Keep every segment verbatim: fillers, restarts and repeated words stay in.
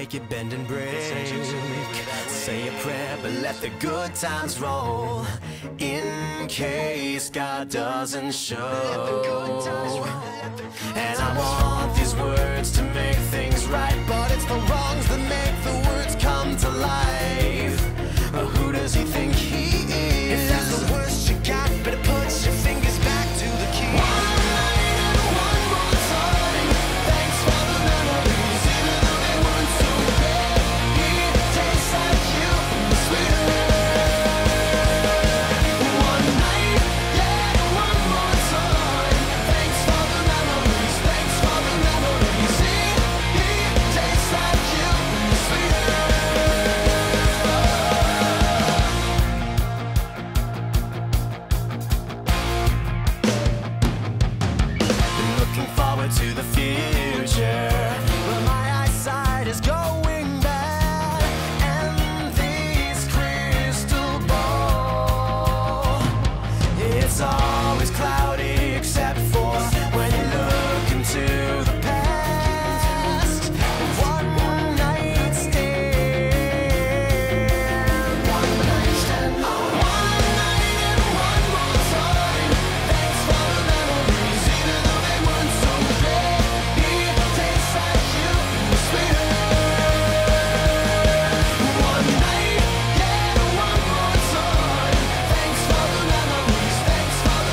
make it bend and break. Say a prayer, but let the good times roll, in case God doesn't show. And I want these words to make things right, but it's the wrongs that make the words come to life. But who does he think he is? If that's the worst you got, better put your fingers back to the key. One night and one more time. Thanks for the memories, even though they weren't so great. It tastes like you, sweeter. One night, yeah, one more time. Thanks for the memories, thanks for the memories. It, it tastes like you, sweeter. Forward to the future, but my eyesight is going bad, and this crystal ball, it's always cloudy except for when you look into the past. One night stand, one night stand, one night and one more time. Thanks for the memories, even though they weren't so great. It tastes like you, sweeter. One night, yeah, one more time. Thanks for the memories, thanks for the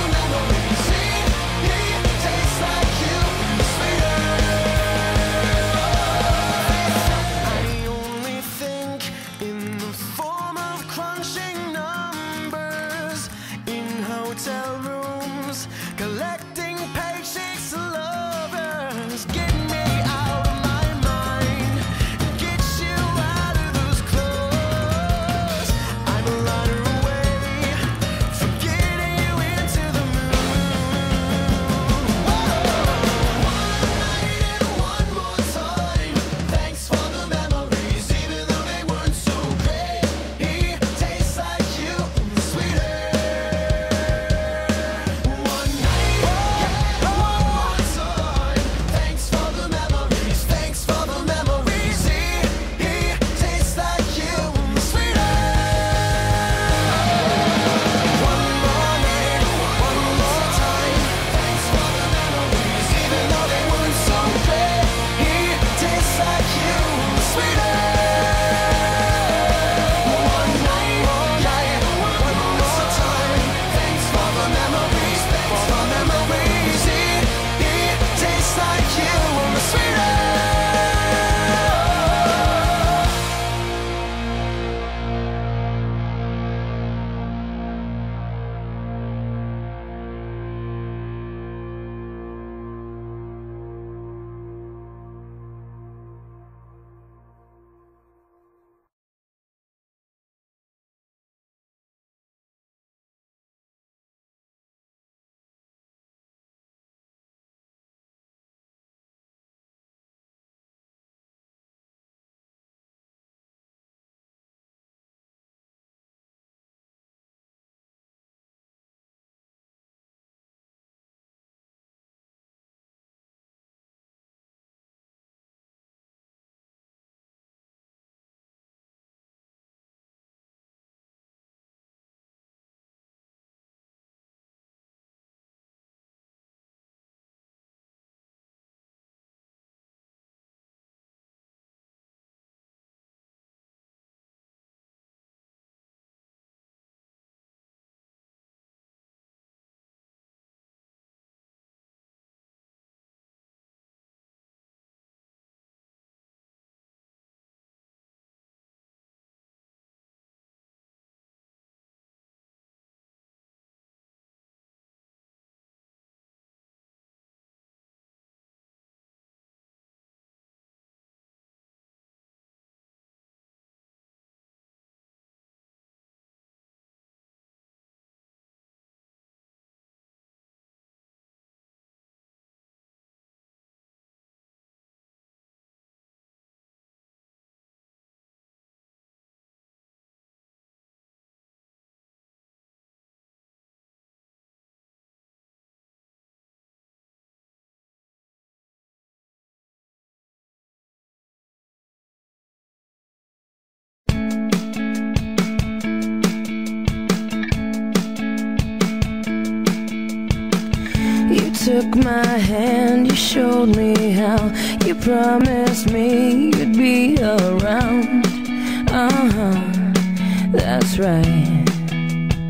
took my hand, you showed me how. You promised me you'd be around. Uh-huh, that's right.